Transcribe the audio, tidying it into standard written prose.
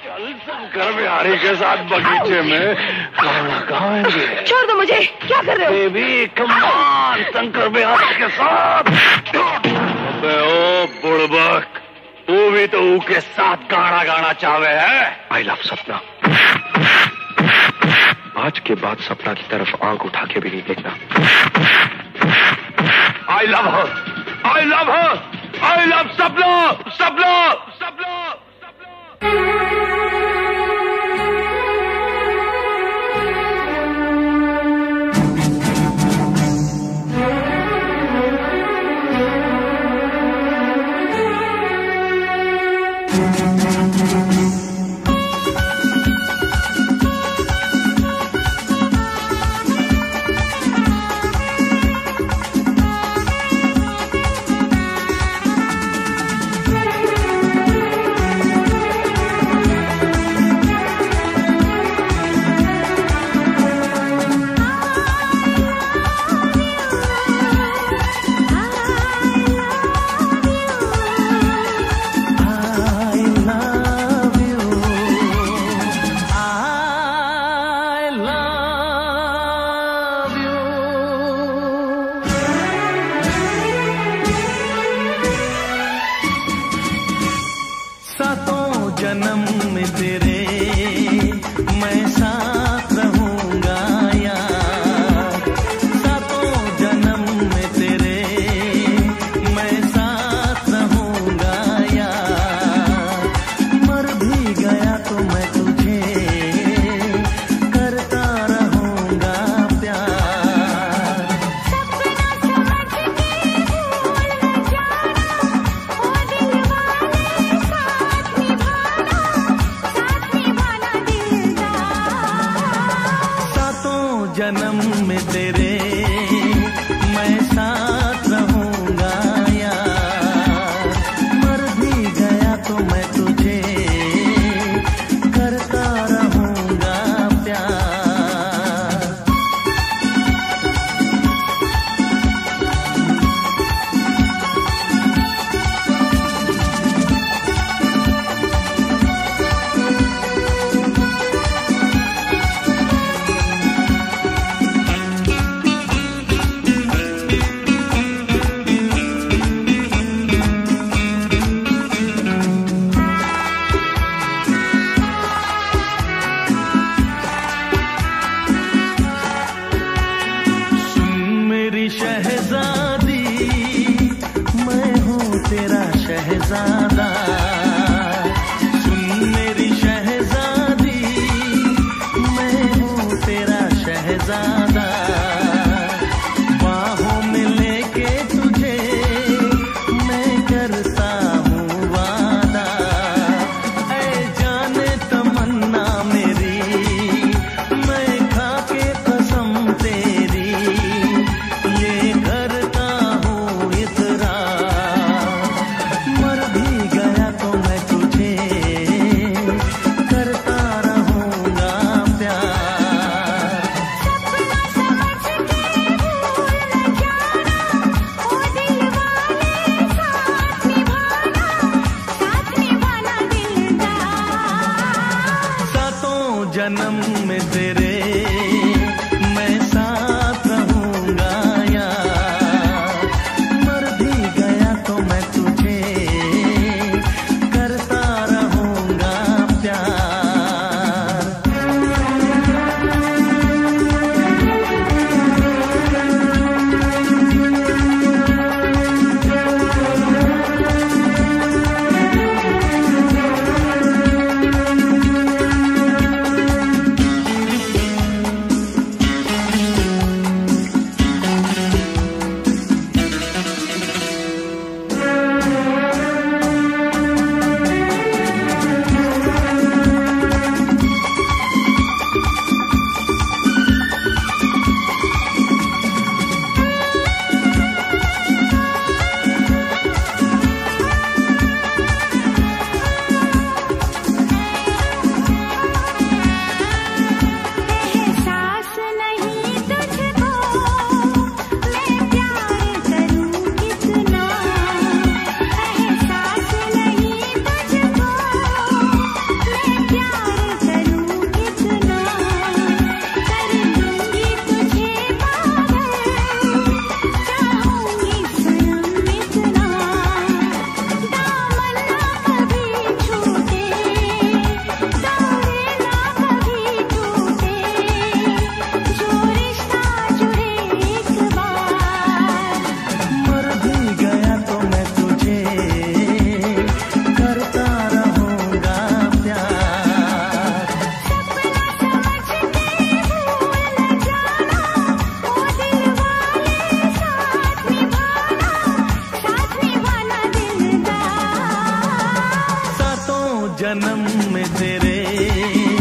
कल शंकर बिहारी के साथ बगीचे में गाना गाएंगे। छोड़ दो मुझे, क्या कर रहे हो? Baby come on, Shankar Bihari के साथ। अबे ओ बुड़बक, तू भी तो के साथ गाना गाना चाहे है। आई लव सपना। आज के बाद सपना की तरफ आंख उठा के भी नहीं देखना। I love her, I love her, I love Sapna, Sapna, Sapna, सपना। जन्म में तेरे